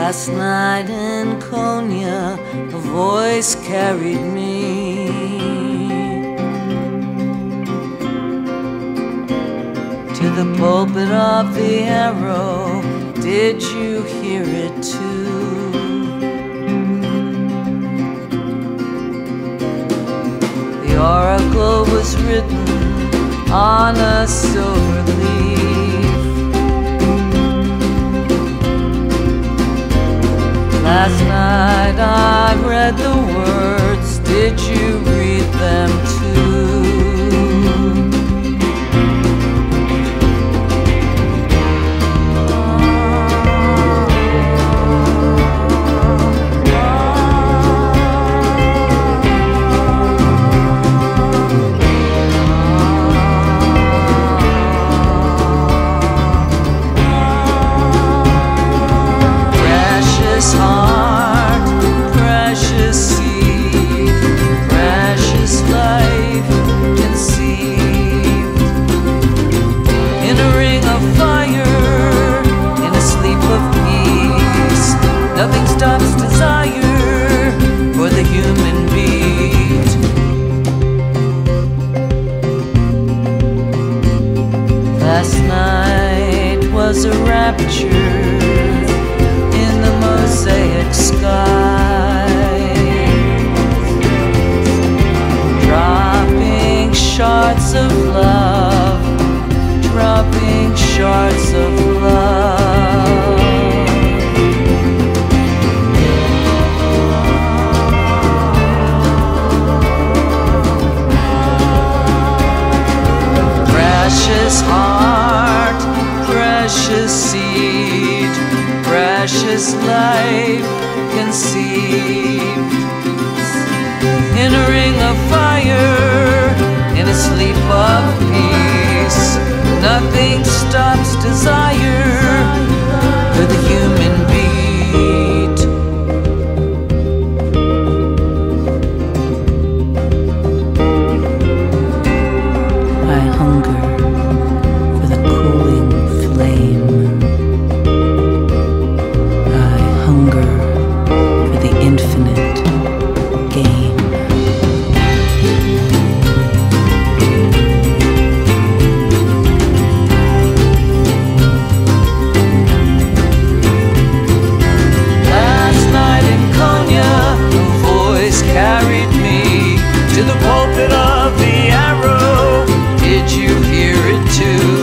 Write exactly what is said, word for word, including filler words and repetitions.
Last night in Konya, a voice carried me to the pulpit of the arrow. Did you hear it too? The oracle was written on a silver leaf. Last night I read the words. Did you read them too? Nothing stops desire for the human beat. Last night was a rapture in the Mosaic sky, dropping shards of love, dropping shards of love. Precious heart, precious seed, precious life conceived in a ring of fire, in a sleep of peace. Nothing stops desire for the human beat. I hunger for the cooling flame. I hunger for the infinite game. Last night in Konya, a voice carried me to the pulpit of the arrow. Did you hear it too?